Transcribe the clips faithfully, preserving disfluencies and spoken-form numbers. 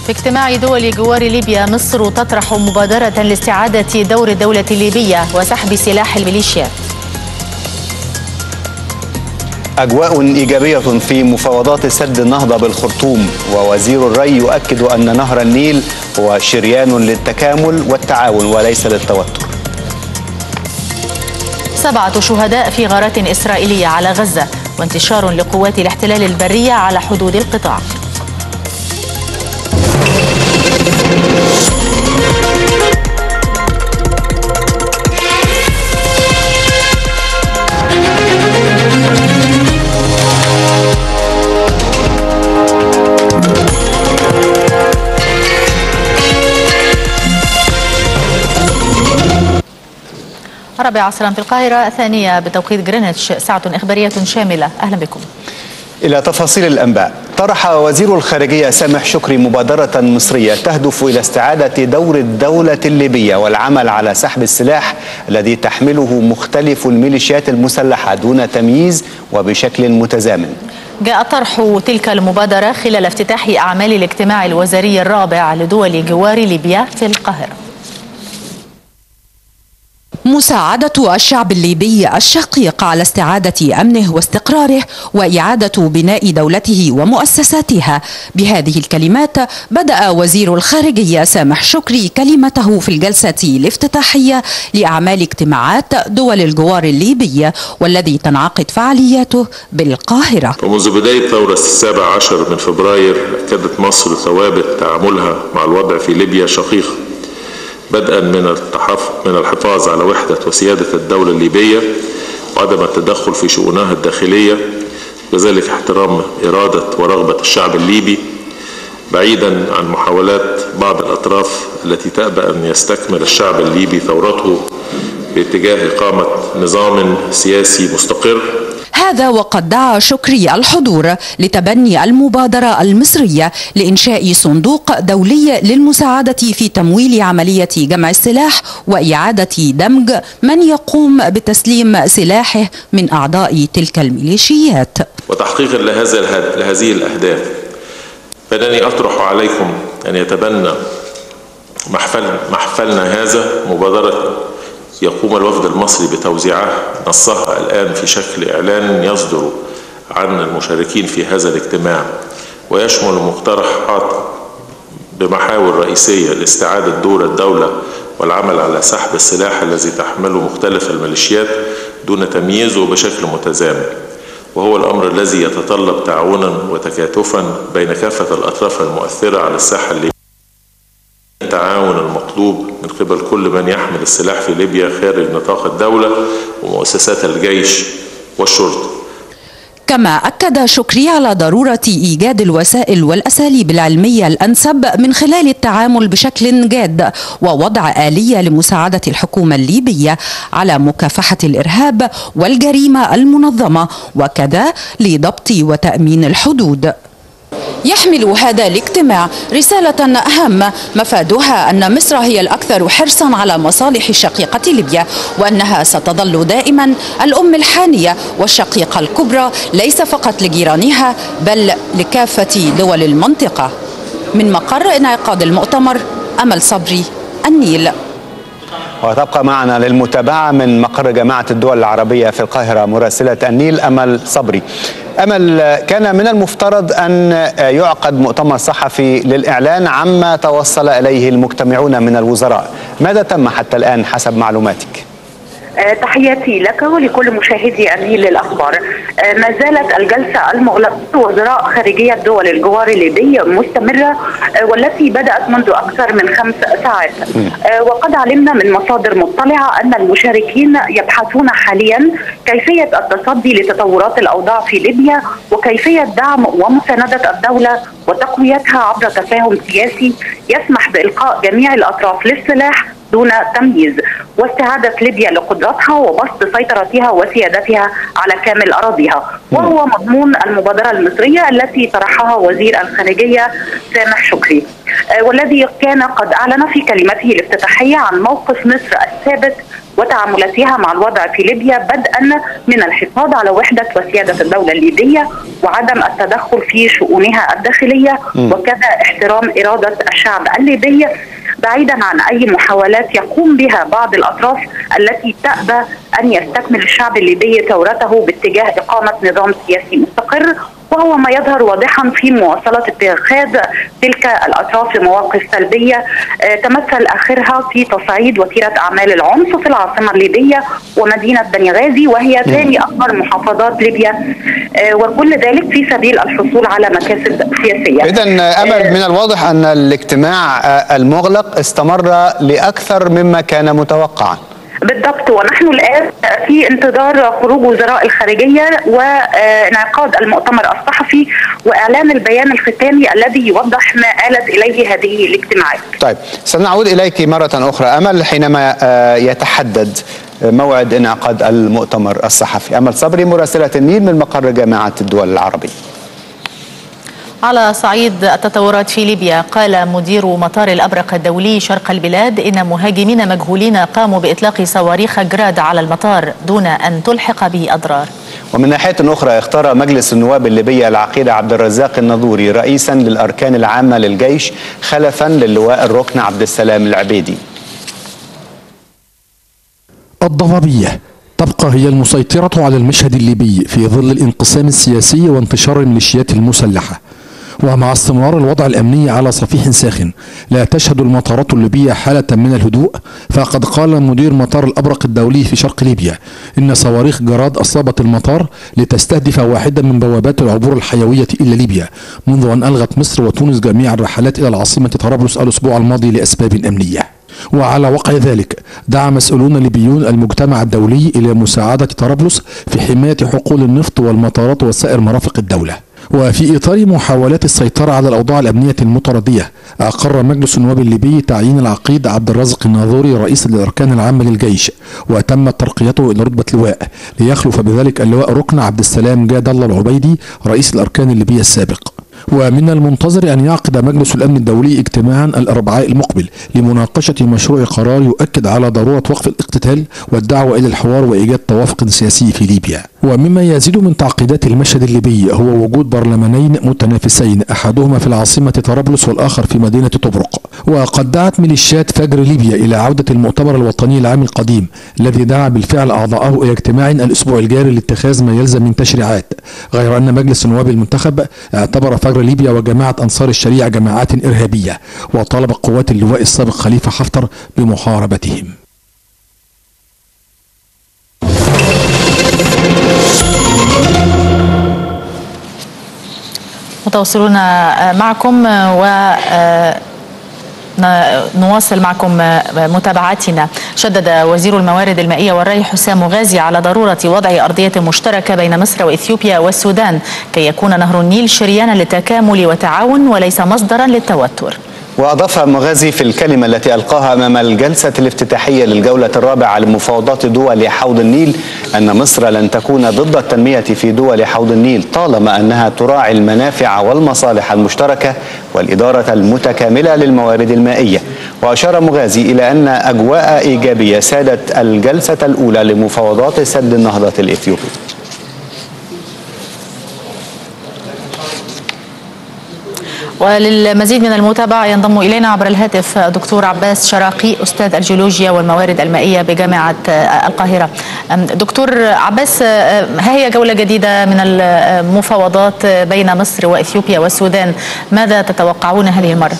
في اجتماع دول جوار ليبيا، مصر تطرح مبادرة لاستعادة دور الدولة الليبية وسحب سلاح الميليشيات. أجواء إيجابية في مفاوضات سد النهضة بالخرطوم، ووزير الري يؤكد أن نهر النيل هو شريان للتكامل والتعاون وليس للتوتر. سبعة شهداء في غارات إسرائيلية على غزة، وانتشار لقوات الاحتلال البرية على حدود القطاع. الرابعة عصرا في القاهرة، الثانية بتوقيت غرينتش، ساعة إخبارية شاملة. أهلا بكم. إلى تفاصيل الأنباء. طرح وزير الخارجية سامح شكري مبادرة مصرية تهدف إلى استعادة دور الدولة الليبية والعمل على سحب السلاح الذي تحمله مختلف الميليشيات المسلحة دون تمييز وبشكل متزامن. جاء طرح تلك المبادرة خلال افتتاح أعمال الاجتماع الوزاري الرابع لدول جوار ليبيا في القاهرة. مساعدة الشعب الليبي الشقيق على استعادة أمنه واستقراره وإعادة بناء دولته ومؤسساتها. بهذه الكلمات بدأ وزير الخارجية سامح شكري كلمته في الجلسة الافتتاحية لأعمال اجتماعات دول الجوار الليبية، والذي تنعقد فعالياته بالقاهرة. ومنذ بداية ثورة السابع عشر من فبراير أكدت مصر ثوابت تعاملها مع الوضع في ليبيا شقيقة، بدءا من من الحفاظ على وحدة وسيادة الدولة الليبية وعدم التدخل في شؤونها الداخلية، وذلك احترام إرادة ورغبة الشعب الليبي، بعيدا عن محاولات بعض الأطراف التي تأبى أن يستكمل الشعب الليبي ثورته باتجاه إقامة نظام سياسي مستقر. هذا وقد دعا شكري الحضور لتبني المبادرة المصرية لإنشاء صندوق دولي للمساعدة في تمويل عملية جمع السلاح وإعادة دمج من يقوم بتسليم سلاحه من أعضاء تلك الميليشيات. وتحقيقا لهذه الأهداف، فإنني أطرح عليكم أن يتبنى محفل محفلنا هذا مبادرة يقوم الوفد المصري بتوزيعها، نصها الآن في شكل إعلان يصدر عن المشاركين في هذا الاجتماع، ويشمل مقترحات بمحاور رئيسية لاستعادة دور الدولة والعمل على سحب السلاح الذي تحمله مختلف الميليشيات دون تمييز وبشكل متزامن، وهو الأمر الذي يتطلب تعاونا وتكاتفا بين كافة الأطراف المؤثرة على الساحة الليبية. التعاون المطلوب من قبل كل من يحمل السلاح في ليبيا خارج نطاق الدولة ومؤسسات الجيش والشرطة. كما أكد شكري على ضرورة إيجاد الوسائل والأساليب العلمية الأنسب من خلال التعامل بشكل جاد ووضع آلية لمساعدة الحكومة الليبية على مكافحة الإرهاب والجريمة المنظمة، وكذا لضبط وتأمين الحدود. يحمل هذا الاجتماع رسالة هامة مفادها أن مصر هي الأكثر حرصا على مصالح شقيقة ليبيا، وأنها ستظل دائما الأم الحانية والشقيقة الكبرى ليس فقط لجيرانها بل لكافة دول المنطقة. من مقر انعقاد المؤتمر، أمل صبري، النيل. وتبقى معنا للمتابعة من مقر جامعة الدول العربية في القاهرة مراسلة النيل أمل صبري. أمل، كان من المفترض أن يعقد مؤتمر صحفي للإعلان عما توصل إليه المجتمعون من الوزراء، ماذا تم حتى الآن حسب معلوماتك؟ تحياتي لك ولكل مشاهدي النيل للأخبار. ما زالت الجلسة المغلقة وزراء خارجية دول الجوار الليبي مستمرة، والتي بدأت منذ أكثر من خمس ساعات. وقد علمنا من مصادر مطلعة أن المشاركين يبحثون حاليا كيفية التصدي لتطورات الأوضاع في ليبيا وكيفية دعم ومساندة الدولة وتقويتها عبر تفاهم سياسي يسمح بإلقاء جميع الأطراف للسلاح دون تمييز، واستعادة ليبيا لقدرتها وبسط سيطرتها وسيادتها على كامل أراضيها، وهو مضمون المبادرة المصرية التي طرحها وزير الخارجية سامح شكري، والذي كان قد أعلن في كلمته الافتتاحية عن موقف مصر الثابت وتعاملاتها مع الوضع في ليبيا، بدءا من الحفاظ على وحدة وسيادة الدولة الليبية وعدم التدخل في شؤونها الداخلية، وكذا احترام إرادة الشعب الليبي، بعيدا عن أي محاولات يقوم بها بعض الأطراف التي تأبى أن يستكمل الشعب الليبي ثورته باتجاه إقامة نظام سياسي مستقر، وهو ما يظهر واضحا في مواصلة اتخاذ تلك الأطراف مواقف سلبية تمثل آخرها في تصعيد وتيرة أعمال العنف في العاصمة الليبية ومدينة بني غازي، وهي ثاني أكبر محافظات ليبيا، وكل ذلك في سبيل الحصول على مكاسب سياسية. إذن أمل، من الواضح أن الاجتماع المغلق استمر لأكثر مما كان متوقعا. بالضبط، ونحن الآن في انتظار خروج وزراء الخارجية وانعقاد المؤتمر الصحفي وإعلان البيان الختامي الذي يوضح ما آلت إليه هذه الاجتماعات. طيب، سنعود إليك مرة أخرى أمل حينما يتحدد موعد انعقاد المؤتمر الصحفي. أمل صبري، مراسلة النيل من مقر جامعة الدول العربية. على صعيد التطورات في ليبيا، قال مدير مطار الأبرق الدولي شرق البلاد إن مهاجمين مجهولين قاموا بإطلاق صواريخ جراد على المطار دون أن تلحق به أضرار. ومن ناحية أخرى، اختار مجلس النواب الليبي العقيد عبد الرزاق الناظوري رئيسا للأركان العامة للجيش خلفا للواء الركن عبد السلام العبيدي. الضبابية تبقى هي المسيطرة على المشهد الليبي في ظل الانقسام السياسي وانتشار الميليشيات المسلحة، ومع استمرار الوضع الأمني على صفيح ساخن لا تشهد المطارات الليبية حالة من الهدوء. فقد قال مدير مطار الأبرق الدولي في شرق ليبيا إن صواريخ جراد أصابت المطار لتستهدف واحدة من بوابات العبور الحيوية إلى ليبيا منذ أن ألغت مصر وتونس جميع الرحلات إلى العاصمة طرابلس الأسبوع الماضي لأسباب أمنية. وعلى وقع ذلك دعا مسؤولون ليبيون المجتمع الدولي إلى مساعدة طرابلس في حماية حقول النفط والمطارات وسائر مرافق الدولة. وفي إطار محاولات السيطرة على الأوضاع الأمنية المتردية، أقر مجلس النواب الليبي تعيين العقيد عبد الرازق الناظوري رئيس للأركان العامة للجيش، وتم ترقيته إلى رتبة لواء ليخلف بذلك اللواء ركن عبد السلام جاد الله العبيدي رئيس الأركان الليبية السابق. ومن المنتظر أن يعقد مجلس الأمن الدولي اجتماعا الأربعاء المقبل لمناقشة مشروع قرار يؤكد على ضرورة وقف الاقتتال والدعوة إلى الحوار وإيجاد توافق سياسي في ليبيا. ومما يزيد من تعقيدات المشهد الليبي هو وجود برلمانين متنافسين، أحدهما في العاصمة طرابلس والآخر في مدينة طبرق. وقد دعت ميليشيات فجر ليبيا إلى عودة المؤتمر الوطني العام القديم الذي دعا بالفعل أعضاءه إلى اجتماع الأسبوع الجاري لاتخاذ ما يلزم من تشريعات، غير أن مجلس النواب المنتخب اعتبر فجر ليبيا وجماعة أنصار الشريعة جماعات إرهابية، وطالب قوات اللواء السابق خليفة حفتر بمحاربتهم. متواصلون معكم ونواصل معكم متابعتنا. شدد وزير الموارد المائية والري حسام غازي على ضرورة وضع أرضية مشتركة بين مصر وإثيوبيا والسودان كي يكون نهر النيل شريانا للتكامل وتعاون وليس مصدرا للتوتر. وأضاف مغازي في الكلمة التي ألقاها أمام الجلسة الافتتاحية للجولة الرابعة لمفاوضات دول حوض النيل أن مصر لن تكون ضد التنمية في دول حوض النيل طالما أنها تراعي المنافع والمصالح المشتركة والإدارة المتكاملة للموارد المائية. وأشار مغازي إلى أن أجواء إيجابية سادت الجلسة الأولى لمفاوضات سد النهضة الإثيوبي. وللمزيد من المتابعة ينضم إلينا عبر الهاتف دكتور عباس شراقي أستاذ الجيولوجيا والموارد المائية بجامعة القاهرة. دكتور عباس، ها هي جولة جديدة من المفاوضات بين مصر وإثيوبيا والسودان، ماذا تتوقعون هذه المرة؟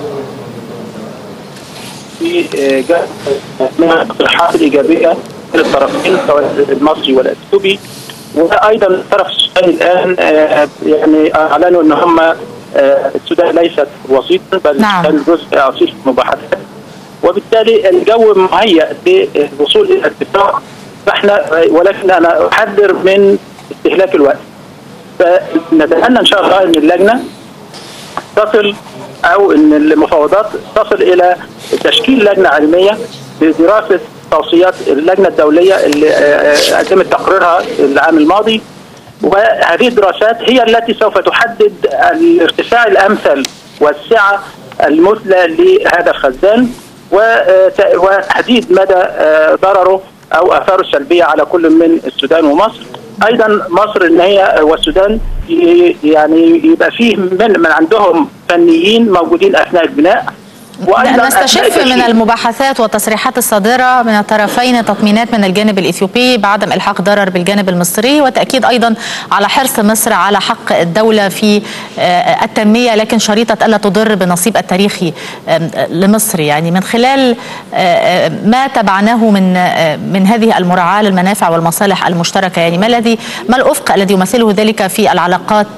في من الاقتراحات الإيجابية للطرفين سواء المصري والإثيوبي، وأيضا الطرف السوداني الآن يعني أعلنوا أن هم السودان ليست وسيطا بل نعم. جزء أصيل في المباحثات، وبالتالي الجو مهيأ للوصول إلى اتفاق. فإحنا ولكن أنا أحذر من استهلاك الوقت، فنتمنى إن شاء الله أن اللجنة تصل أو أن المفاوضات تصل إلى تشكيل لجنة علمية لدراسة توصيات اللجنة الدولية اللي قدمت تقريرها العام الماضي، وهذه الدراسات هي التي سوف تحدد الارتفاع الأمثل والسعة المثلى لهذا الخزان. وتحديد مدى ضرره او اثاره السلبيه على كل من السودان ومصر. ايضا مصر ان هي والسودان يعني يبقى فيه من, من عندهم فنيين موجودين اثناء البناء. نستشف من المباحثات والتصريحات الصادرة من الطرفين تطمينات من الجانب الإثيوبي بعدم إلحاق ضرر بالجانب المصري، وتأكيد أيضا على حرص مصر على حق الدولة في التنمية، لكن شريطة ألا تضر بالنصيب التاريخي لمصر. يعني من خلال ما تبعناه من من هذه المراعاة للمنافع والمصالح المشتركة، يعني ما الذي ما الأفق الذي يمثله ذلك في العلاقات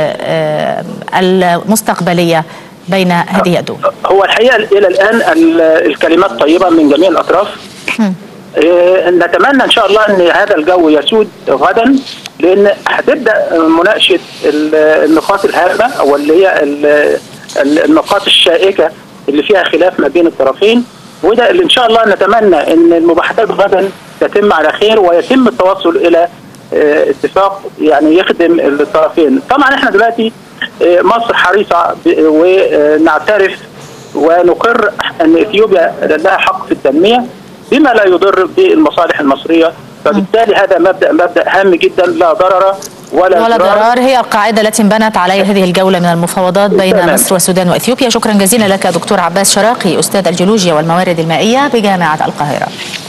المستقبلية بين هذه الدول؟ هو الحقيقه الى الان الكلمات طيبه من جميع الاطراف. إيه نتمنى ان شاء الله ان هذا الجو يسود غدا، لان هتبدا مناقشه النقاط الهامه واللي هي النقاط الشائكه اللي فيها خلاف ما بين الطرفين، وده اللي ان شاء الله نتمنى ان المباحثات غدا تتم على خير ويتم التوصل الى اتفاق يعني يخدم الطرفين. طبعا احنا دلوقتي مصر حريصه ونعترف ونقر ان اثيوبيا لها حق في التنميه بما لا يضر بالمصالح المصريه، فبالتالي هذا مبدا مبدا هام جدا، لا ضرر ولا, ولا ضرار. هي القاعده التي انبنت عليها هذه الجوله من المفاوضات بين تمام. مصر والسودان واثيوبيا. شكرا جزيلا لك دكتور عباس شراقي، استاذ الجيولوجيا والموارد المائيه بجامعه القاهره.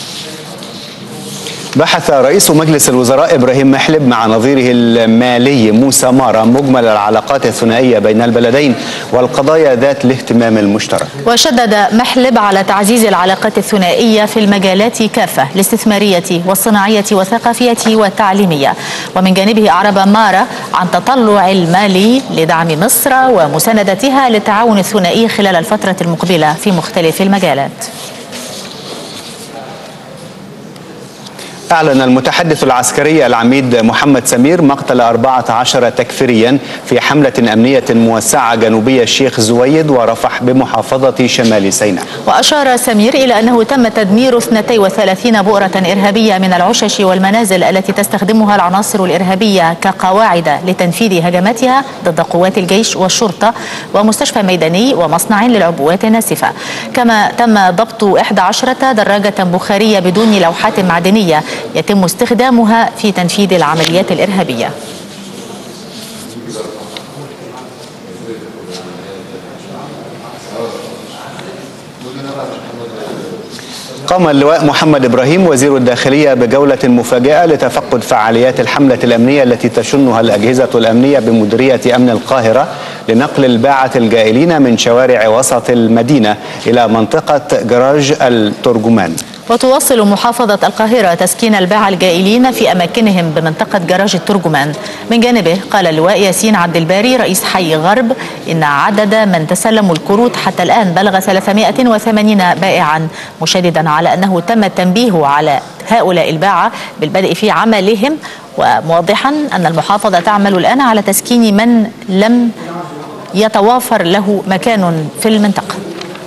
بحث رئيس مجلس الوزراء إبراهيم محلب مع نظيره المالي موسى مارا مجمل العلاقات الثنائية بين البلدين والقضايا ذات الاهتمام المشترك. وشدد محلب على تعزيز العلاقات الثنائية في المجالات كافة، الاستثمارية والصناعية والثقافية والتعليمية. ومن جانبه أعرب مارا عن تطلع المالي لدعم مصر ومساندتها للتعاون الثنائي خلال الفترة المقبلة في مختلف المجالات. أعلن المتحدث العسكري العميد محمد سمير مقتل أربعة عشر تكفيريا في حملة أمنية موسعة جنوبية الشيخ زويد ورفح بمحافظة شمال سيناء. وأشار سمير إلى أنه تم تدمير اثنتين وثلاثين بؤرة إرهابية من العشش والمنازل التي تستخدمها العناصر الإرهابية كقواعد لتنفيذ هجماتها ضد قوات الجيش والشرطة ومستشفى ميداني ومصنع للعبوات الناسفة. كما تم ضبط إحدى عشرة دراجة بخارية بدون لوحات معدنية يتم استخدامها في تنفيذ العمليات الإرهابية. قام اللواء محمد إبراهيم وزير الداخلية بجولة مفاجئة لتفقد فعاليات الحملة الأمنية التي تشنها الأجهزة الأمنية بمديرية أمن القاهرة لنقل الباعة الجائلين من شوارع وسط المدينة إلى منطقة جراج الترجمان. وتواصل محافظة القاهرة تسكين الباعة الجائلين في أماكنهم بمنطقة جراج الترجمان. من جانبه قال اللواء ياسين عبد الباري رئيس حي غرب إن عدد من تسلموا الكروت حتى الآن بلغ ثلاثمائة وثمانين بائعا، مشددا على أنه تم التنبيه على هؤلاء الباعة بالبدء في عملهم، وموضحا أن المحافظة تعمل الآن على تسكين من لم يتوافر له مكان في المنطقة.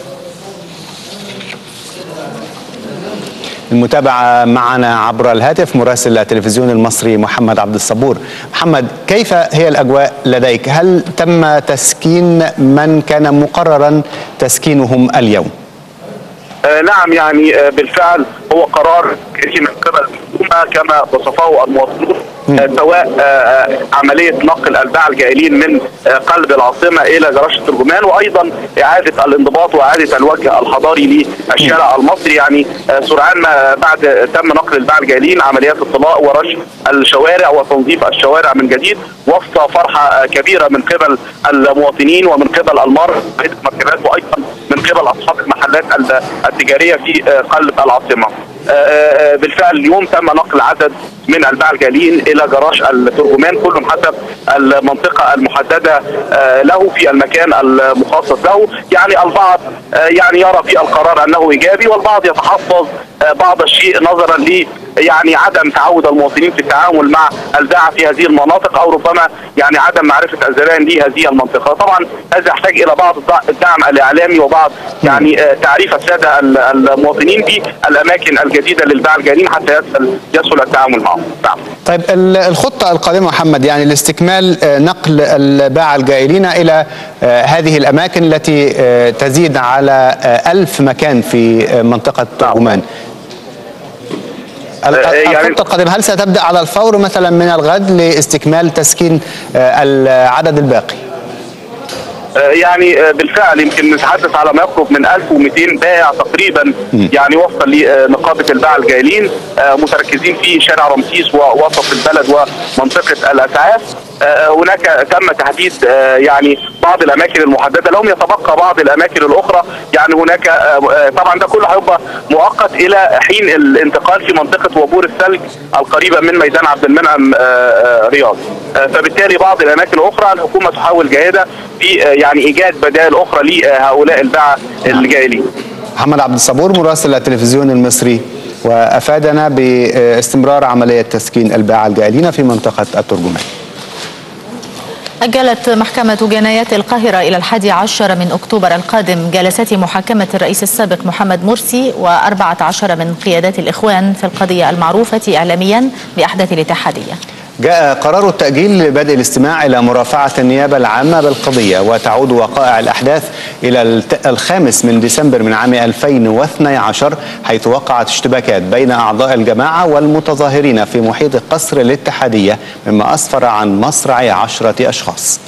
المتابعة معنا عبر الهاتف مراسل التلفزيون المصري محمد عبد الصبور. محمد، كيف هي الأجواء لديك؟ هل تم تسكين من كان مقررا تسكينهم اليوم؟ آه نعم، يعني آه بالفعل هو قرار جديد من قبل الحكومة كما وصفه المواطنون، آه سواء آه عملية نقل الباعة الجائلين من آه قلب العاصمة إلى جراج الترجمان، وأيضا إعادة الانضباط وإعادة الوجه الحضاري للشارع المصري. يعني آه سرعان ما بعد تم نقل الباعة الجائلين عمليات الطلاء ورش الشوارع وتنظيف الشوارع من جديد، وسط فرحة آه كبيرة من قبل المواطنين ومن قبل المرأة وأيضا من قبل أصحاب المحلات التجارية في آه قلب العاصمة. بالفعل اليوم تم نقل عدد من الباعة الجائلين الى جراج الترجمان، كلهم حسب المنطقه المحدده له في المكان المخصص له. يعني البعض يعني يرى في القرار انه ايجابي، والبعض يتحفظ بعض الشيء نظرا ل يعني عدم تعود المواطنين في التعامل مع الباعة في هذه المناطق، او ربما يعني عدم معرفه الزبائن لهذه المنطقه. طبعا هذا يحتاج الى بعض الدعم الاعلامي وبعض يعني تعريف الساده المواطنين بالاماكن الجديده للباعة الجائلين حتى يسهل يسهل التعامل معهم. طيب الخطة القادمة محمد، يعني لاستكمال نقل الباعة الجائلين إلى هذه الأماكن التي تزيد على ألف مكان في منطقة ترجمان. الخطة القادمة هل ستبدأ على الفور مثلا من الغد لاستكمال تسكين العدد الباقي؟ يعني بالفعل يمكن نتحدث على ما يقرب من ألف ومئتين بائع تقريبا، يعني وفقا لنقابه الباعة الجائلين متركزين في شارع رمسيس ووسط البلد ومنطقه الاسعاف. هناك تم تحديد يعني بعض الاماكن المحدده لهم، يتبقى بعض الاماكن الاخرى. يعني هناك طبعا ده كله هيبقى مؤقت الى حين الانتقال في منطقه وبور الثلج القريبه من ميدان عبد المنعم رياض. فبالتالي بعض الاماكن الاخرى الحكومه تحاول جاهده في يعني ايجاد بدائل اخرى لهؤلاء الباعة الجائلين. محمد عبد الصبور مراسل التلفزيون المصري، وافادنا باستمرار عمليه تسكين الباعة الجائلين في منطقه الترجمان. أجلت محكمة جنايات القاهرة إلى الحادي عشر من أكتوبر القادم جلسات محاكمة الرئيس السابق محمد مرسي وأربعة عشر من قيادات الإخوان في القضية المعروفة إعلاميا بأحداث الاتحادية. جاء قرار التأجيل لبدء الاستماع إلى مرافعة النيابة العامة بالقضية، وتعود وقائع الأحداث إلى الخامس من ديسمبر من عام ألفين واثني عشر، حيث وقعت اشتباكات بين أعضاء الجماعة والمتظاهرين في محيط قصر الاتحادية، مما أسفر عن مصرع عشرة أشخاص.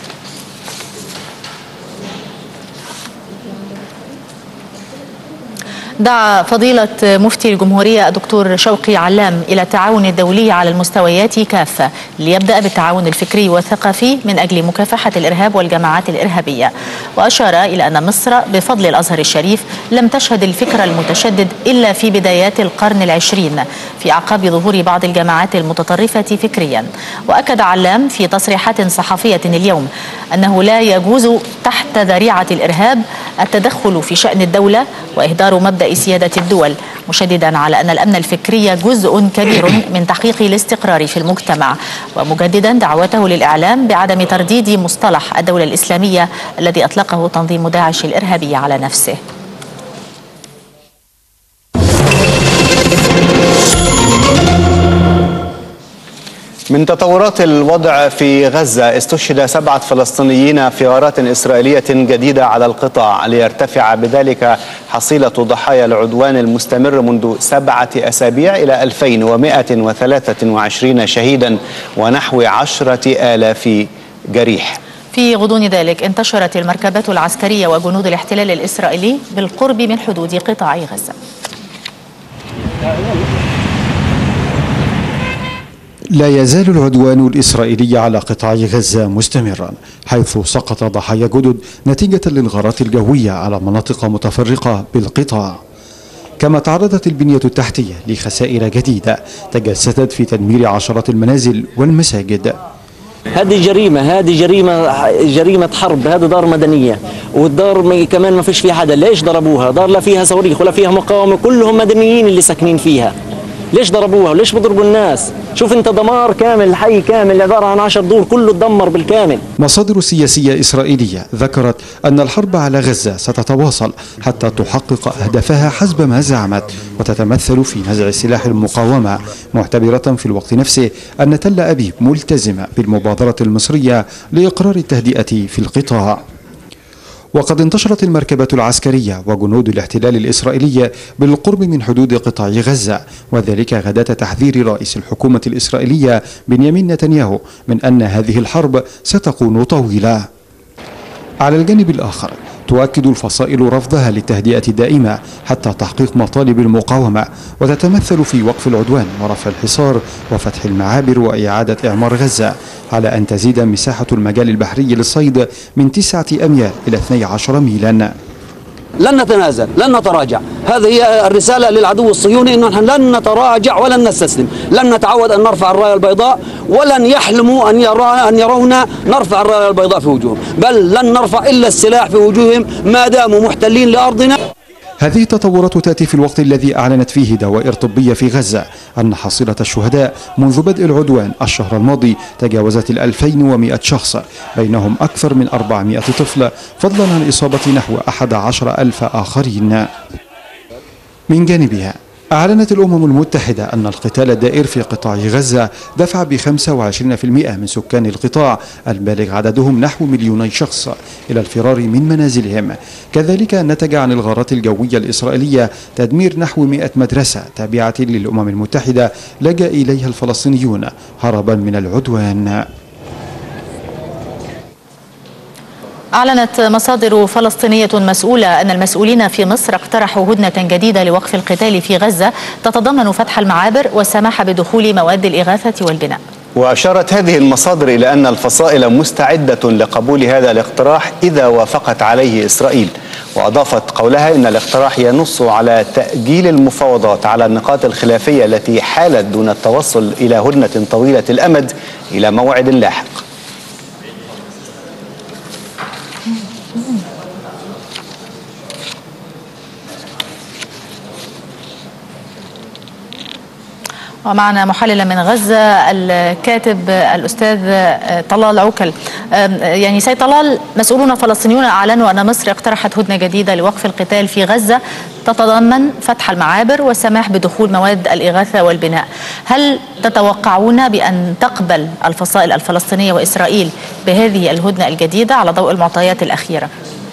دعا فضيلة مفتي الجمهورية الدكتور شوقي علام إلى التعاون الدولي على المستويات كافة ليبدأ بالتعاون الفكري والثقافي من أجل مكافحة الإرهاب والجماعات الإرهابية. وأشار إلى أن مصر بفضل الأزهر الشريف لم تشهد الفكر المتشدد إلا في بدايات القرن العشرين في أعقاب ظهور بعض الجماعات المتطرفة فكريا. وأكد علام في تصريحات صحفية اليوم أنه لا يجوز تحت ذريعة الإرهاب التدخل في شأن الدولة وإهدار مبدأ سيادة الدول، مشددا على أن الأمن الفكري جزء كبير من تحقيق الاستقرار في المجتمع، ومجددا دعوته للإعلام بعدم ترديد مصطلح الدولة الإسلامية الذي أطلقه تنظيم داعش الإرهابي على نفسه. من تطورات الوضع في غزة، استشهد سبعة فلسطينيين في غارات إسرائيلية جديدة على القطاع، ليرتفع بذلك حصيلة ضحايا العدوان المستمر منذ سبعة أسابيع إلى ألفين ومئة وثلاثة وعشرين شهيدا ونحو عشرة آلاف جريح. في غضون ذلك انتشرت المركبات العسكرية وجنود الاحتلال الإسرائيلي بالقرب من حدود قطاع غزة. لا يزال العدوان الإسرائيلي على قطاع غزة مستمرا، حيث سقط ضحايا جدد نتيجة للغارات الجوية على مناطق متفرقة بالقطاع. كما تعرضت البنية التحتية لخسائر جديدة تجسدت في تدمير عشرات المنازل والمساجد. هذه جريمة، هذه جريمة جريمة حرب، هذه دار مدنية، والدار كمان ما فيش فيها حدا. ليش ضربوها؟ دار لا فيها صواريخ ولا فيها مقاومة، كلهم مدنيين اللي ساكنين فيها. ليش ضربوها وليش بضربوا الناس؟ شوف انت دمار كامل، حي كامل عبارة عن عشر دور كله تدمر بالكامل. مصادر سياسية إسرائيلية ذكرت أن الحرب على غزة ستتواصل حتى تحقق أهدافها حسب ما زعمت، وتتمثل في نزع سلاح المقاومة، معتبرة في الوقت نفسه أن تل أبيب ملتزمة بالمبادرة المصرية لإقرار التهدئة في القطاع. وقد انتشرت المركبات العسكرية وجنود الاحتلال الإسرائيلي بالقرب من حدود قطاع غزة، وذلك غداة تحذير رئيس الحكومة الإسرائيلية بنيامين نتنياهو من أن هذه الحرب ستكون طويلة. على الجانب الآخر تؤكد الفصائل رفضها للتهدئة الدائمة حتى تحقيق مطالب المقاومة، وتتمثل في وقف العدوان ورفع الحصار وفتح المعابر وإعادة إعمار غزة، على أن تزيد مساحة المجال البحري للصيد من تسعة أميال إلى اثني عشر ميلا. لن نتنازل، لن نتراجع. هذه هي الرسالة للعدو الصهيوني، أنه نحن لن نتراجع ولن نستسلم، لن نتعود أن نرفع الراية البيضاء، ولن يحلموا أن يرى أن يرونا نرفع الراية البيضاء في وجوههم، بل لن نرفع إلا السلاح في وجوههم ما داموا محتلين لأرضنا. هذه التطورات تأتي في الوقت الذي أعلنت فيه دوائر طبية في غزة أن حصيلة الشهداء منذ بدء العدوان الشهر الماضي تجاوزت الألفين ومئة شخص، بينهم أكثر من أربعمئة طفل، فضلا عن إصابة نحو أحد عشر ألف آخرين. من جانبها أعلنت الأمم المتحدة أن القتال الدائر في قطاع غزة دفع ب خمسة وعشرين بالمئة من سكان القطاع البالغ عددهم نحو مليوني شخص إلى الفرار من منازلهم. كذلك نتج عن الغارات الجوية الإسرائيلية تدمير نحو مئة مدرسة تابعة للأمم المتحدة لجأ إليها الفلسطينيون هربا من العدوان. أعلنت مصادر فلسطينية مسؤولة أن المسؤولين في مصر اقترحوا هدنة جديدة لوقف القتال في غزة تتضمن فتح المعابر والسماح بدخول مواد الإغاثة والبناء. وأشارت هذه المصادر إلى أن الفصائل مستعدة لقبول هذا الاقتراح إذا وافقت عليه إسرائيل، وأضافت قولها أن الاقتراح ينص على تأجيل المفاوضات على النقاط الخلافية التي حالت دون التوصل إلى هدنة طويلة الأمد إلى موعد لاحق. ومعنا محللا من غزة الكاتب الأستاذ طلال عوكل. يعني سيد طلال، مسؤولون فلسطينيون أعلنوا أن مصر اقترحت هدنة جديدة لوقف القتال في غزة تتضمن فتح المعابر والسماح بدخول مواد الإغاثة والبناء. هل تتوقعون بأن تقبل الفصائل الفلسطينية وإسرائيل بهذه الهدنة الجديدة على ضوء المعطيات الأخيرة؟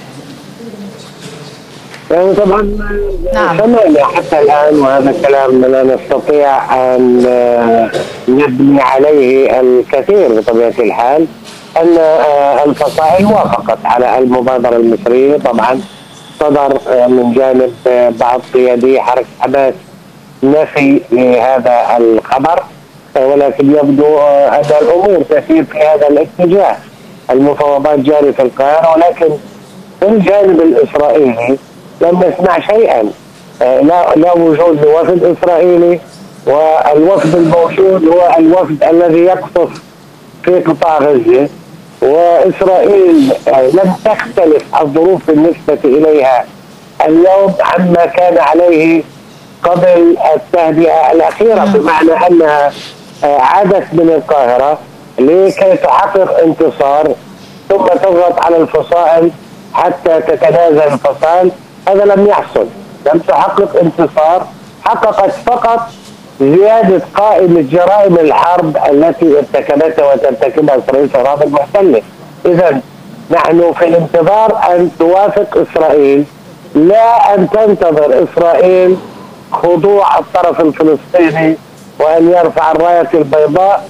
يعني طبعا نعم. سمعنا حتى الآن، وهذا الكلام لا نستطيع أن نبني عليه الكثير بطبيعة الحال، أن الفصائل وافقت على المبادرة المصرية. طبعا صدر من جانب بعض قيادي حركة حماس نفي لهذا الخبر، ولكن يبدو أن الأمور تسير في هذا الاتجاه. المفاوضات جارية في القاهرة، ولكن في الجانب الإسرائيلي لم نسمع شيئا. لا لا وجود لوفد إسرائيلي، والوفد الموجود هو الوفد الذي يقصف في قطاع غزة، وإسرائيل لم تختلف الظروف بالنسبة إليها اليوم عما كان عليه قبل التهدئة الأخيرة، بمعنى أنها عادت من القاهرة لكي تحقق انتصار ثم تضغط على الفصائل حتى تتنازل الفصائل. هذا لم يحصل، لم تحقق انتصار، حققت فقط زيادة قائمة جرائم الحرب التي ارتكبتها وترتكبها إسرائيل في الأراضي المحتلة. إذا نحن في الانتظار أن توافق إسرائيل، لا أن تنتظر إسرائيل خضوع الطرف الفلسطيني وأن يرفع الراية البيضاء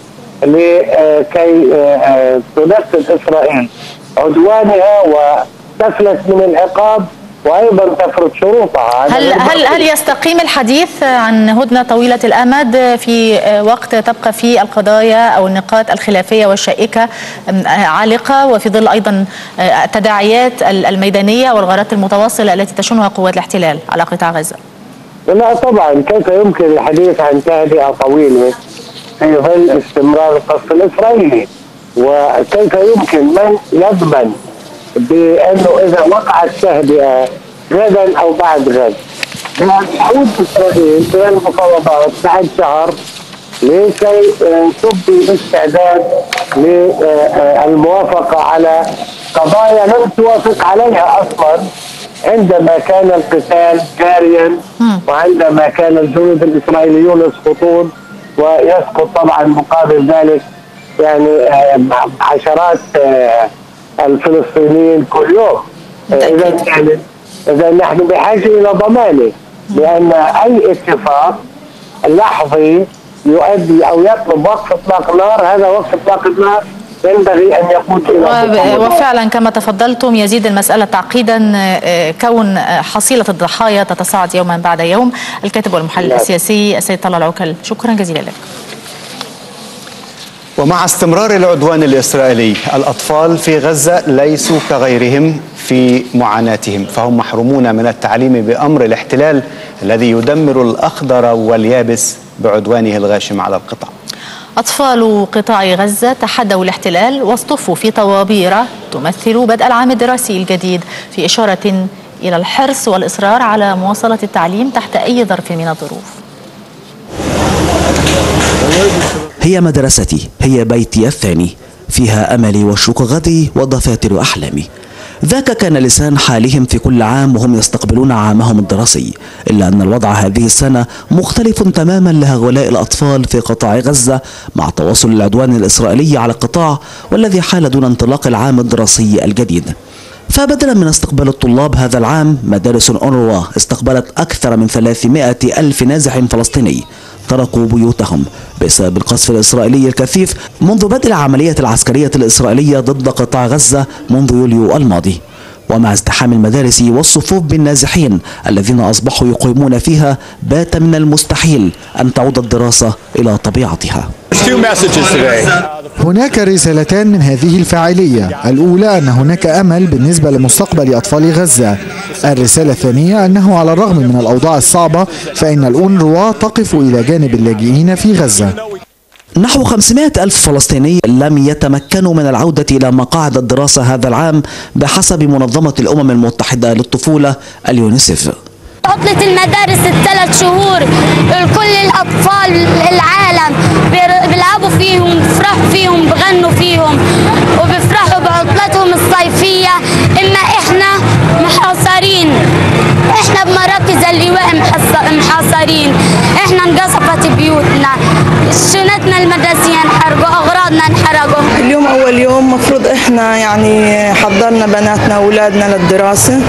لكي تنفذ إسرائيل عدوانها وتفلت من العقاب وأيضا تفرض شروطها. هل هل هل يستقيم الحديث عن هدنة طويلة الأمد في وقت تبقى فيه القضايا أو النقاط الخلافية والشائكة عالقة، وفي ظل أيضا التداعيات الميدانية والغارات المتواصلة التي تشنها قوات الاحتلال على قطاع غزة؟ لا طبعا، كيف يمكن الحديث عن تهدئة طويلة في ظل استمرار القصف الإسرائيلي؟ وكيف يمكن من يضمن بأنه إذا وقعت تهدئة غدا أو بعد غد بأن تعود إسرائيل إلى المفاوضات بعد شهر لكي تبدي استعداد للموافقة على قضايا لم توافق عليها أصلا عندما كان القتال جاريا، وعندما كان الجنود الإسرائيليون يسقطون، ويسقط طبعا مقابل ذلك يعني عشرات الفلسطينيين كل يوم. إذا يعني إذا نحن بحاجة إلى ضمانة لأن أي اتفاق لحظي يؤدي أو يطلب وقف إطلاق نار، هذا وقف إطلاق النار ينبغي أن يقود إلى وفعلا كما تفضلتم يزيد المسألة تعقيدا كون حصيلة الضحايا تتصاعد يوما بعد يوم. الكاتب والمحلل السياسي السيد طلال عوكل، شكرا جزيلا لك. ومع استمرار العدوان الإسرائيلي، الأطفال في غزة ليسوا كغيرهم في معاناتهم، فهم محرومون من التعليم بأمر الاحتلال الذي يدمر الأخضر واليابس بعدوانه الغاشم على القطاع. أطفال قطاع غزة تحدوا الاحتلال واصطفوا في طوابير تمثل بدء العام الدراسي الجديد، في إشارة إلى الحرص والإصرار على مواصلة التعليم تحت أي ظرف من الظروف. هي مدرستي، هي بيتي الثاني، فيها أملي وشوق غدي ودفاتر أحلامي. ذاك كان لسان حالهم في كل عام وهم يستقبلون عامهم الدراسي، إلا أن الوضع هذه السنة مختلف تماما لهؤلاء الأطفال في قطاع غزة مع تواصل العدوان الإسرائيلي على القطاع والذي حال دون انطلاق العام الدراسي الجديد. فبدلا من استقبال الطلاب هذا العام، مدارس أونروا استقبلت أكثر من ثلاثمائة ألف نازح فلسطيني تركوا بيوتهم بسبب القصف الإسرائيلي الكثيف منذ بدء العملية العسكرية الإسرائيلية ضد قطاع غزة منذ يوليو الماضي. ومع ازدحام المدارس والصفوف بالنازحين الذين أصبحوا يقيمون فيها، بات من المستحيل أن تعود الدراسة إلى طبيعتها. هناك رسالتان من هذه الفاعلية. الأولى أن هناك أمل بالنسبة لمستقبل أطفال غزة. الرسالة الثانية أنه على الرغم من الأوضاع الصعبة فإن الأونروا تقف إلى جانب اللاجئين في غزة. نحو خمسمائة ألف فلسطيني لم يتمكنوا من العودة إلى مقاعد الدراسة هذا العام بحسب منظمة الأمم المتحدة للطفولة اليونيسف. عطلة المدارس الثلاث شهور، كل الأطفال العالم بيلعبوا فيهم، بيفرحوا فيهم، بغنوا فيهم وبيفرحوا بعطلتهم الصيفية. إما إحنا محاصرين، إحنا بمراكز اللواء محاصرين، إحنا انقصفت بيوتنا، شنطنا المدرسية انحرقوا، أغراضنا انحرقوا. اليوم أول يوم، مفروض إحنا يعني حضرنا بناتنا وأولادنا للدراسة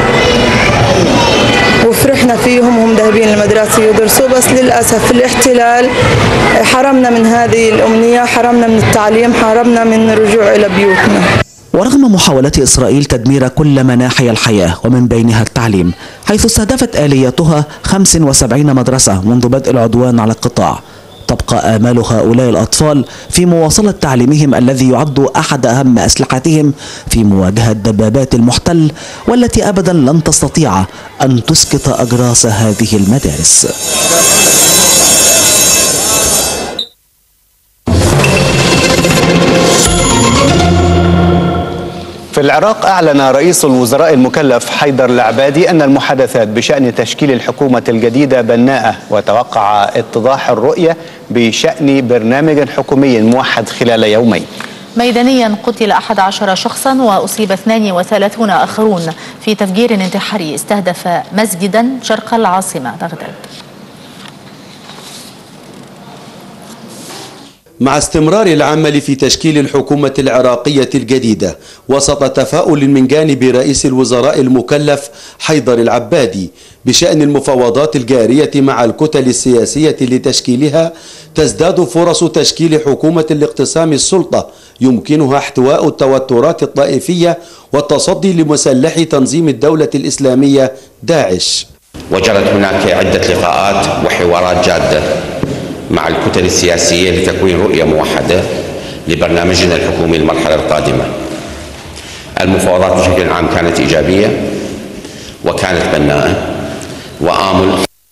وفرحنا فيهم وهم ذاهبين المدرسة يدرسوا، بس للأسف الاحتلال حرمنا من هذه الأمنية، حرمنا من التعليم، حرمنا من الرجوع إلى بيوتنا. ورغم محاولات إسرائيل تدمير كل مناحي الحياة ومن بينها التعليم، حيث استهدفت آلياتها خمس وسبعين مدرسة منذ بدء العدوان على القطاع، تبقى آمال هؤلاء الأطفال في مواصلة تعليمهم الذي يعد أحد أهم أسلحتهم في مواجهة دبابات المحتل، والتي أبدا لن تستطيع أن تسقط أجراس هذه المدارس. في العراق أعلن رئيس الوزراء المكلف حيدر العبادي أن المحادثات بشأن تشكيل الحكومة الجديدة بناءة، وتوقع اتضاح الرؤية بشأن برنامج حكومي موحد خلال يومين. ميدانيا قتل أحد عشر شخصا وأصيب اثنان وثلاثون آخرون في تفجير انتحاري استهدف مسجدا شرق العاصمة بغداد. مع استمرار العمل في تشكيل الحكومة العراقية الجديدة وسط تفاؤل من جانب رئيس الوزراء المكلف حيدر العبادي بشأن المفاوضات الجارية مع الكتل السياسية لتشكيلها، تزداد فرص تشكيل حكومة لاقتسام السلطة يمكنها احتواء التوترات الطائفية والتصدي لمسلح تنظيم الدولة الإسلامية داعش. وجرت هناك عدة لقاءات وحوارات جادة مع الكتل السياسية لتكوين رؤية موحدة لبرنامجنا الحكومي المرحلة القادمة. المفاوضات بشكل عام كانت إيجابية وكانت بناءة، وآمل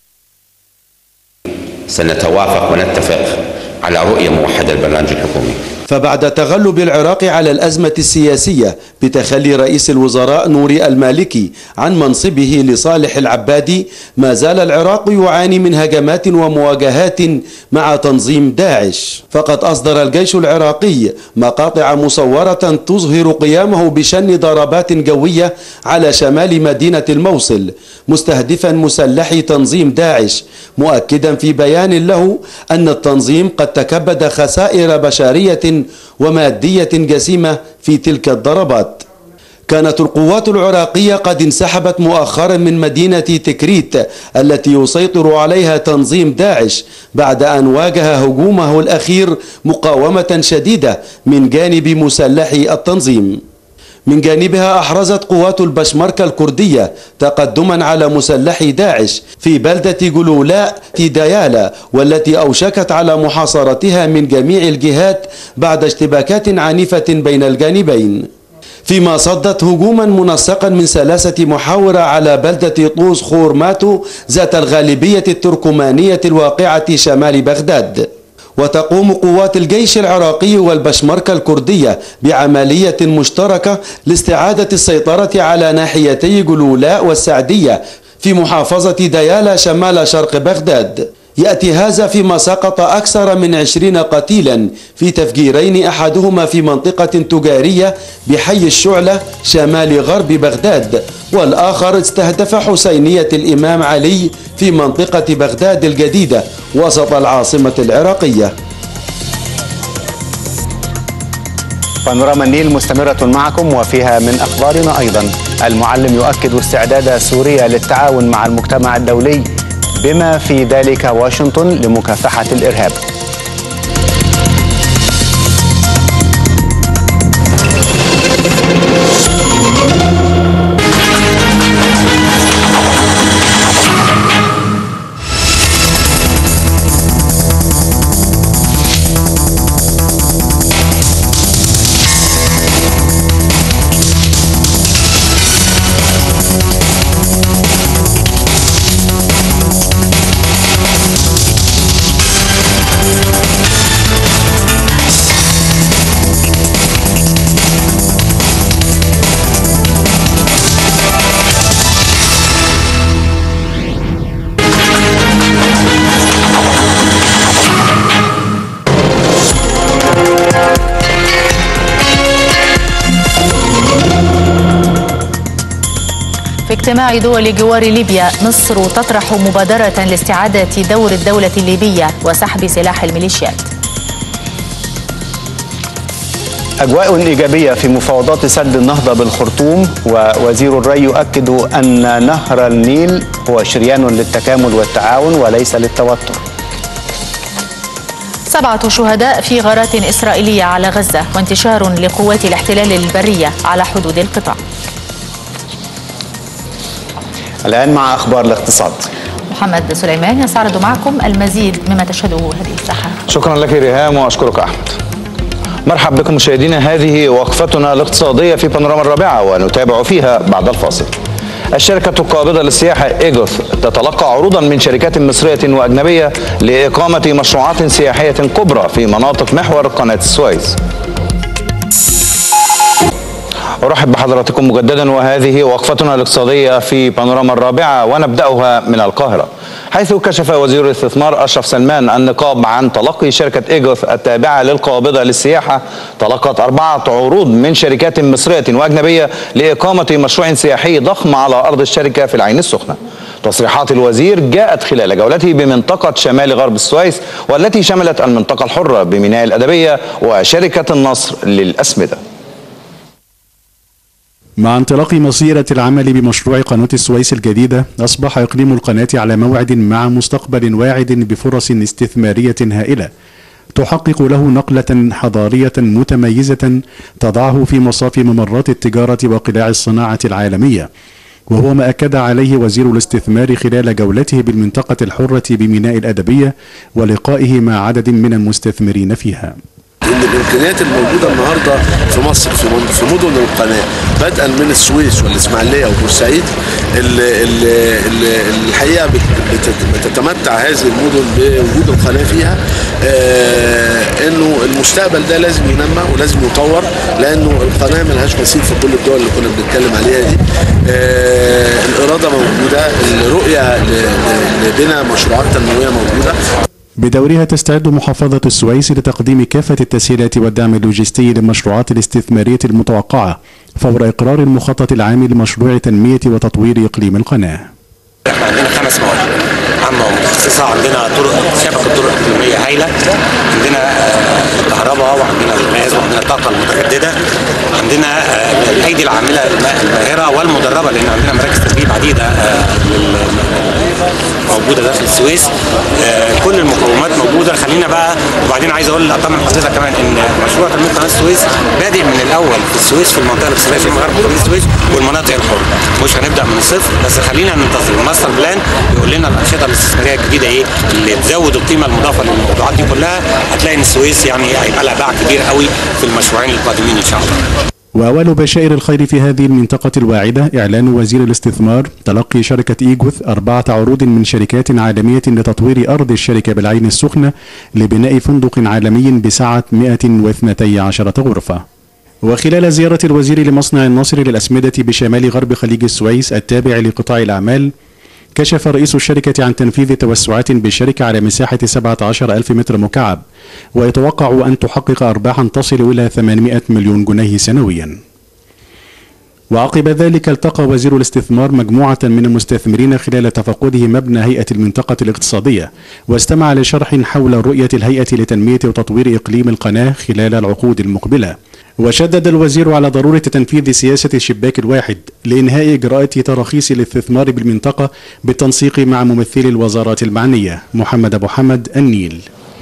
سنتوافق ونتفق على رؤية موحدة للبرنامج الحكومي. فبعد تغلب العراق على الأزمة السياسية بتخلي رئيس الوزراء نوري المالكي عن منصبه لصالح العبادي، ما زال العراق يعاني من هجمات ومواجهات مع تنظيم داعش. فقد أصدر الجيش العراقي مقاطع مصورة تظهر قيامه بشن ضربات جوية على شمال مدينة الموصل مستهدفا مسلحي تنظيم داعش، مؤكدا في بيان له أن التنظيم قد تكبد خسائر بشرية ومادية جسيمة في تلك الضربات. كانت القوات العراقية قد انسحبت مؤخرا من مدينة تكريت التي يسيطر عليها تنظيم داعش بعد أن واجه هجومه الأخير مقاومة شديدة من جانب مسلحي التنظيم. من جانبها أحرزت قوات البشمركة الكردية تقدما على مسلحي داعش في بلدة جلولاء في ديالا، والتي أوشكت على محاصرتها من جميع الجهات بعد اشتباكات عنيفة بين الجانبين. فيما صدت هجوما منسقا من ثلاثة محاور على بلدة طوز خورماتو ذات الغالبية التركمانية الواقعة شمال بغداد. وتقوم قوات الجيش العراقي والبشمركة الكردية بعملية مشتركة لاستعادة السيطرة على ناحيتي جلولاء والسعدية في محافظة ديالا شمال شرق بغداد. يأتي هذا فيما سقط أكثر من عشرين قتيلا في تفجيرين، أحدهما في منطقة تجارية بحي الشعلة شمال غرب بغداد، والآخر استهدف حسينية الإمام علي في منطقة بغداد الجديدة وسط العاصمة العراقية. بانوراما النيل مستمرة معكم، وفيها من أخبارنا أيضا: المعلم يؤكد استعداد سوريا للتعاون مع المجتمع الدولي بما في ذلك واشنطن لمكافحة الإرهاب. في اجتماع دول جوار ليبيا، مصر تطرح مبادرة لاستعادة دور الدولة الليبية وسحب سلاح الميليشيات. أجواء إيجابية في مفاوضات سد النهضة بالخرطوم، ووزير الري يؤكد أن نهر النيل هو شريان للتكامل والتعاون وليس للتوتر. سبعة شهداء في غارات إسرائيلية على غزة، وانتشار لقوات الاحتلال البرية على حدود القطاع. الآن مع أخبار الاقتصاد. محمد سليمان يستعرض معكم المزيد مما تشهده هذه الساحة. شكرا لك ريهام وأشكرك أحمد. مرحبا بكم مشاهدينا، هذه وقفتنا الاقتصادية في بانوراما الرابعة ونتابع فيها بعد الفاصل. الشركة القابضة للسياحة إيجوث تتلقى عروضا من شركات مصرية وأجنبية لإقامة مشروعات سياحية كبرى في مناطق محور قناة السويس. أرحب بحضراتكم مجددا، وهذه وقفتنا الاقتصادية في بانوراما الرابعة ونبدأها من القاهرة، حيث كشف وزير الاستثمار أشرف سلمان النقاب عن تلقي شركة إيجوث التابعة للقابضة للسياحة تلقت أربعة عروض من شركات مصرية وأجنبية لإقامة مشروع سياحي ضخم على أرض الشركة في العين السخنة. تصريحات الوزير جاءت خلال جولته بمنطقة شمال غرب السويس، والتي شملت المنطقة الحرة بميناء الأدبية وشركة النصر للأسمدة. مع انطلاق مسيرة العمل بمشروع قناة السويس الجديدة، أصبح إقليم القناة على موعد مع مستقبل واعد بفرص استثمارية هائلة تحقق له نقلة حضارية متميزة تضعه في مصاف ممرات التجارة وقلاع الصناعة العالمية، وهو ما أكد عليه وزير الاستثمار خلال جولته بالمنطقة الحرة بميناء الأدبية ولقائه مع عدد من المستثمرين فيها. ان الامكانيات الموجوده النهارده في مصر في في مدن القناه بدءا من السويس والاسماعيليه وبورسعيد، الحقيقه بتتمتع هذه المدن بوجود القناه فيها. آه انه المستقبل ده لازم ينمى ولازم يطور، لانه القناه ملهاش مثيل في كل الدول اللي كنا بنتكلم عليها دي. آه الاراده موجوده، الرؤيه لبناء مشروعات تنمويه موجوده. بدورها تستعد محافظة السويس لتقديم كافة التسهيلات والدعم اللوجستي للمشروعات الاستثمارية المتوقعة فور إقرار المخطط العام لمشروع تنمية وتطوير إقليم القناة. احنا عندنا خمس مواد عامة ومتخصصة، عندنا طرق شبكة طرق إقليمية هايلة، عندنا الكهرباء وعندنا الغاز وعندنا الطاقة المتجددة، عندنا الأيدي العاملة الماهرة والمدربة، لأن عندنا مراكز تدريب عديدة موجودة داخل السويس. كل المقومات موجودة. خلينا بقى، وبعدين عايز أقول أطمن حضرتك كمان إن مشروع تنمية قناة السويس بادئ من الأول في السويس، في المنطقة الاقتصادية في غرب قناة السويس والمناطق الحرة. مش هنبدأ من الصفر، بس خلينا ننتظر الماستر بلان يقول لنا الأنشطة الاستثمارية الجديدة إيه اللي تزود القيمة المضافة للموضوعات دي كلها. هتلاقي إن السويس يعني هيبقى لها باع كبير قوي في المشروعين القادمين إن شاء الله. وأول بشائر الخير في هذه المنطقة الواعدة إعلان وزير الاستثمار تلقي شركة إيجوث أربعة عروض من شركات عالمية لتطوير أرض الشركة بالعين السخنة لبناء فندق عالمي بسعة مئة واثنتي عشرة غرفة. وخلال زيارة الوزير لمصنع النصر للأسمدة بشمال غرب خليج السويس التابع لقطاع الأعمال، كشف رئيس الشركة عن تنفيذ توسعات بالشركة على مساحة سبعة عشر ألف متر مكعب، ويتوقع أن تحقق أرباحا تصل إلى ثمانمائة مليون جنيه سنويا. وعقب ذلك التقى وزير الاستثمار مجموعة من المستثمرين خلال تفقده مبنى هيئة المنطقة الاقتصادية، واستمع لشرح حول رؤية الهيئة لتنمية وتطوير إقليم القناة خلال العقود المقبلة. وشدد الوزير على ضرورة تنفيذ سياسة الشباك الواحد لإنهاء إجراءات تراخيص الاستثمار بالمنطقة بالتنسيق مع ممثلي الوزارات المعنية. محمد أبو حمد، النيل.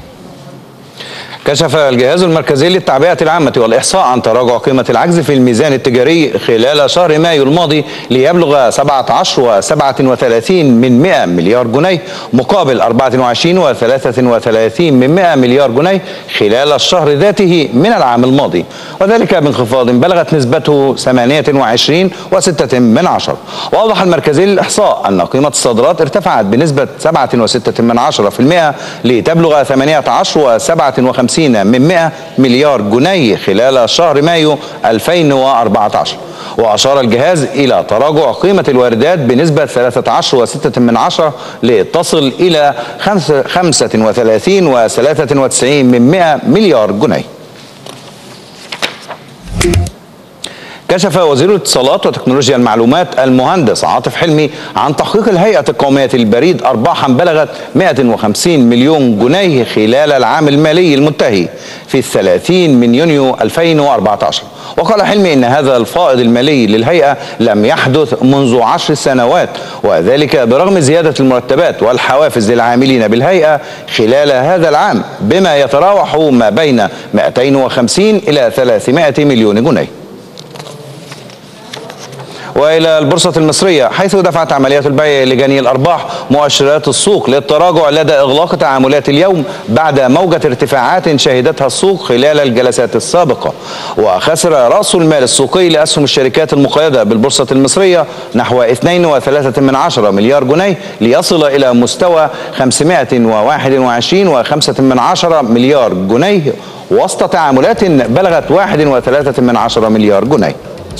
كشف الجهاز المركزي للتعبئة العامة والإحصاء عن تراجع قيمة العجز في الميزان التجاري خلال شهر مايو الماضي ليبلغ سبعة عشر وسبعة وثلاثين من مئة مليار جنيه مقابل أربعة وعشرين وثلاثة وثلاثين من مئة مليار جنيه خلال الشهر ذاته من العام الماضي، وذلك بانخفاض بلغت نسبته ثمانية وعشرين وستة من عشرة. وأوضح المركزي للإحصاء أن قيمة الصادرات ارتفعت بنسبة سبعة وستة من عشرة في المئة لتبلغ ثمانية عشر وسبعة وخمسين من مئة مليار جنيه خلال شهر مايو ألفين وأربعة عشر. وأشار الجهاز إلى تراجع قيمة الواردات بنسبة ثلاثة عشر وستة من عشرة لتصل إلى خمسة وثلاثين وثلاثة وتسعين من مئة مليار جنيه. كشف وزير الاتصالات وتكنولوجيا المعلومات المهندس عاطف حلمي عن تحقيق الهيئة القومية للبريد أرباحا بلغت مئة وخمسين مليون جنيه خلال العام المالي المنتهي في الثلاثين من يونيو ألفين وأربعة عشر. وقال حلمي إن هذا الفائض المالي للهيئة لم يحدث منذ عشر سنوات، وذلك برغم زيادة المرتبات والحوافز للعاملين بالهيئة خلال هذا العام بما يتراوح ما بين مئتين وخمسين إلى ثلاثمائة مليون جنيه. وإلى البورصة المصرية، حيث دفعت عمليات البيع لجني الأرباح مؤشرات السوق للتراجع لدى إغلاق تعاملات اليوم بعد موجة ارتفاعات شهدتها السوق خلال الجلسات السابقة. وخسر رأس المال السوقي لأسهم الشركات المقيدة بالبورصة المصرية نحو اثنين وثلاثة من عشرة مليار جنيه ليصل إلى مستوى خمسمائة وواحد وعشرين وخمسة من عشرة مليار جنيه وسط تعاملات بلغت واحد وثلاثة من عشرة مليار جنيه.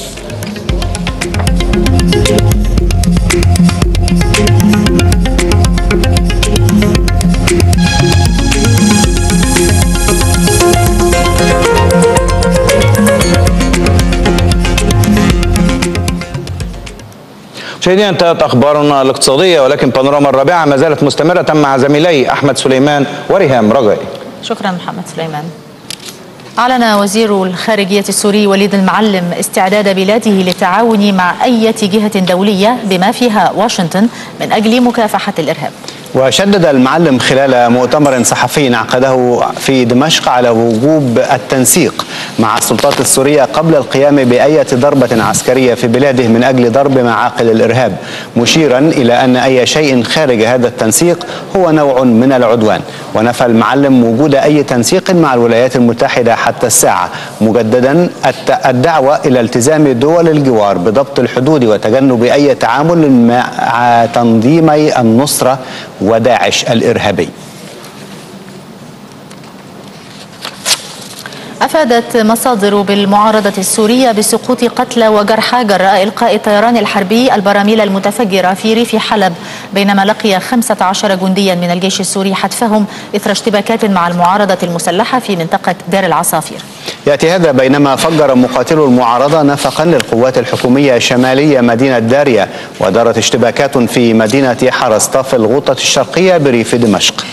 مشاهدينا، انتهت اخبارنا الاقتصاديه، ولكن بانوراما الرابعه ما زالت مستمره مع زميلي احمد سليمان وريهام رجائي. شكرا محمد سليمان. أعلن وزير الخارجية السوري وليد المعلم استعداد بلاده للتعاون مع أي جهة دولية بما فيها واشنطن من أجل مكافحة الإرهاب. وشدد المعلم خلال مؤتمر صحفي عقده في دمشق على وجوب التنسيق مع السلطات السورية قبل القيام بأي ضربة عسكرية في بلاده من أجل ضرب معاقل الإرهاب، مشيرا إلى أن أي شيء خارج هذا التنسيق هو نوع من العدوان. ونفى المعلم وجود أي تنسيق مع الولايات المتحدة حتى الساعة، مجددا الدعوة إلى التزام دول الجوار بضبط الحدود وتجنب أي تعامل مع تنظيمي النصرة وداعش الإرهابي. أفادت مصادر بالمعارضة السورية بسقوط قتلى وجرحى جراء إلقاء الطيران الحربي البراميل المتفجرة في ريف حلب، بينما لقي خمسة عشر جنديا من الجيش السوري حتفهم إثر اشتباكات مع المعارضة المسلحة في منطقة دير العصافير. يأتي هذا بينما فجر مقاتلو المعارضة نفقا للقوات الحكومية شمالية مدينة داريا، ودارت اشتباكات في مدينة حرسطة في الغوطة الشرقية بريف دمشق.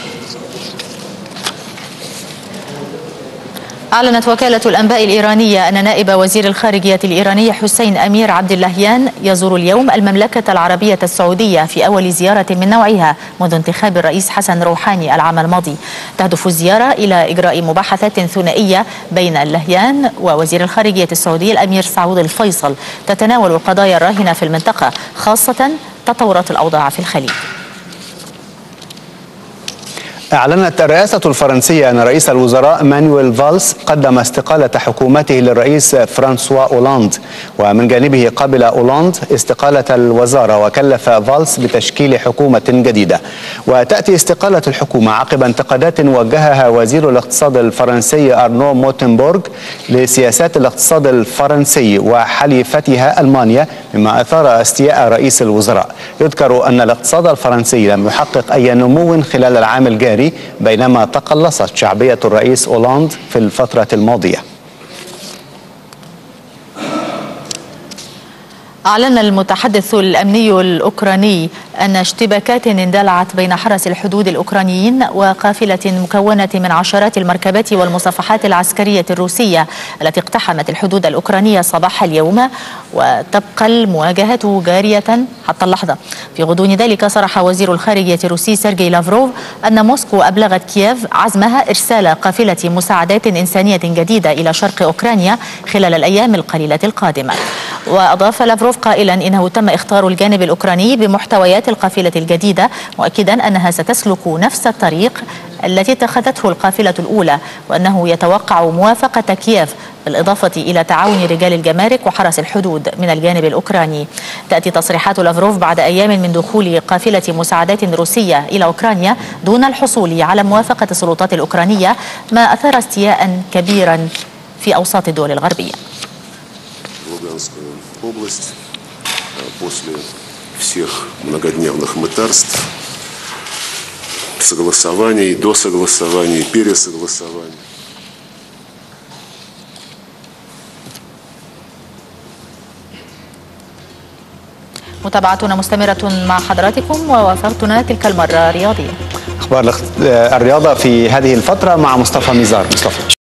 أعلنت وكالة الأنباء الإيرانية أن نائب وزير الخارجية الإيراني حسين أمير عبد اللهيان يزور اليوم المملكة العربية السعودية في أول زيارة من نوعها منذ انتخاب الرئيس حسن روحاني العام الماضي. تهدف الزيارة إلى إجراء مباحثات ثنائية بين اللهيان ووزير الخارجية السعودي الأمير سعود الفيصل تتناول القضايا الراهنة في المنطقة، خاصة تطورات الأوضاع في الخليج. أعلنت الرئاسة الفرنسية أن رئيس الوزراء مانويل فالس قدم استقالة حكومته للرئيس فرانسوا أولاند، ومن جانبه قبل أولاند استقالة الوزارة وكلف فالس بتشكيل حكومة جديدة. وتأتي استقالة الحكومة عقب انتقادات وجهها وزير الاقتصاد الفرنسي أرنو موتنبورغ لسياسات الاقتصاد الفرنسي وحليفتها ألمانيا، مما أثار استياء رئيس الوزراء. يذكر أن الاقتصاد الفرنسي لم يحقق أي نمو خلال العام الجاري، بينما تقلصت شعبية الرئيس أولاند في الفترة الماضية. أعلن المتحدث الأمني الأوكراني أن اشتباكات اندلعت بين حرس الحدود الأوكرانيين وقافلة مكونة من عشرات المركبات والمصافحات العسكرية الروسية التي اقتحمت الحدود الأوكرانية صباح اليوم، وتبقى المواجهة جارية حتى اللحظة. في غضون ذلك صرح وزير الخارجية الروسي سيرجي لافروف أن موسكو أبلغت كييف عزمها إرسال قافلة مساعدات إنسانية جديدة إلى شرق أوكرانيا خلال الأيام القليلة القادمة. وأضاف لافروف قائلا إنه تم إخطار الجانب الأوكراني بمحتويات القافلة الجديدة، مؤكدا أنها ستسلك نفس الطريق التي اتخذته القافلة الأولى، وأنه يتوقع موافقة كييف بالإضافة إلى تعاون رجال الجمارك وحرس الحدود من الجانب الأوكراني. تأتي تصريحات لافروف بعد أيام من دخول قافلة مساعدات روسية إلى أوكرانيا دون الحصول على موافقة السلطات الأوكرانية، ما أثار استياء كبيرا في أوساط الدول الغربية. область после всех многодневных мытарств, согласований, досогласований, пересогласований. متابعتنا مستمرة مع حضراتكم، ووافقتنا تلك المرة رياضية. أخبار الرياضة في هذه الفترة مع مصطفى ميزار. مصطفى.